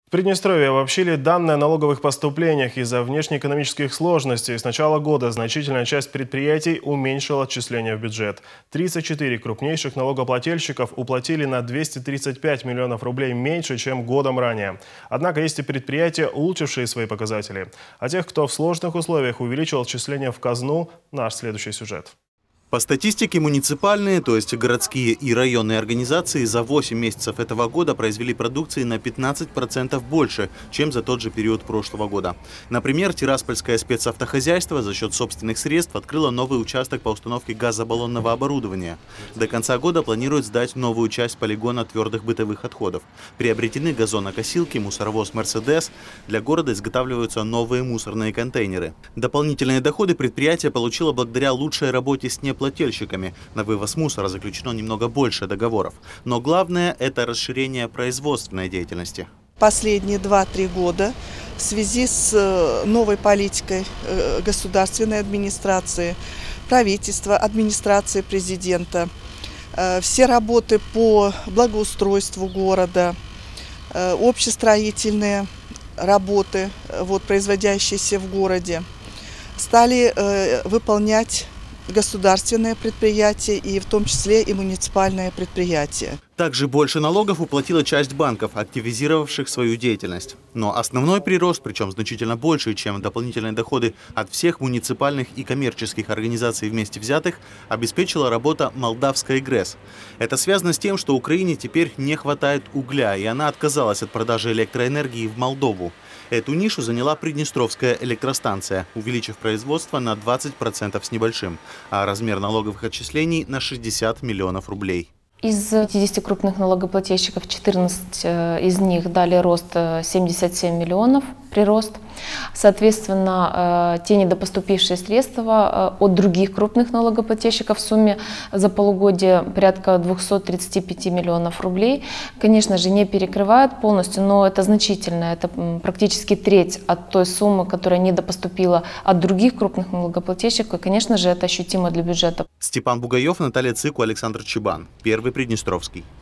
В Приднестровье обобщили данные о налоговых поступлениях. Из-за внешнеэкономических сложностей с начала года значительная часть предприятий уменьшила отчисления в бюджет. 34 крупнейших налогоплательщиков уплатили на 235 миллионов рублей меньше, чем годом ранее. Однако есть и предприятия, улучшившие свои показатели. А тех, кто в сложных условиях увеличил отчисления в казну, наш следующий сюжет. По статистике, муниципальные, то есть городские и районные организации за 8 месяцев этого года произвели продукции на 15% больше, чем за тот же период прошлого года. Например, Тираспольское спецавтохозяйство за счет собственных средств открыло новый участок по установке газобаллонного оборудования. До конца года планирует сдать новую часть полигона твердых бытовых отходов. Приобретены газонокосилки, мусоровоз «Мерседес». Для города изготавливаются новые мусорные контейнеры. Дополнительные доходы предприятие получило благодаря лучшей работе с неплательщиками. На вывоз мусора заключено немного больше договоров. Но главное – это расширение производственной деятельности. Последние 2-3 года в связи с новой политикой государственной администрации, правительства, администрации президента, все работы по благоустройству города, общестроительные работы, производящиеся в городе, стали выполнять государственные предприятия и в том числе и муниципальные предприятия. Также больше налогов уплатила часть банков, активизировавших свою деятельность. Но основной прирост, причем значительно больше, чем дополнительные доходы от всех муниципальных и коммерческих организаций вместе взятых, обеспечила работа молдавской ГРЭС. Это связано с тем, что Украине теперь не хватает угля, и она отказалась от продажи электроэнергии в Молдову. Эту нишу заняла Приднестровская электростанция, увеличив производство на 20% с небольшим, а размер налоговых отчислений на 60 миллионов рублей. Из 50 крупных налогоплательщиков 14 из них дали рост 77 миллионов, прирост. Соответственно, те недопоступившие средства от других крупных налогоплательщиков в сумме за полугодие порядка 235 миллионов рублей, конечно же, не перекрывают полностью, но это значительно, это практически треть от той суммы, которая недопоступила от других крупных налогоплательщиков, и, конечно же, это ощутимо для бюджета. Степан Бугаев, Наталья Цику, Александр Чебан. Первый Приднестровский.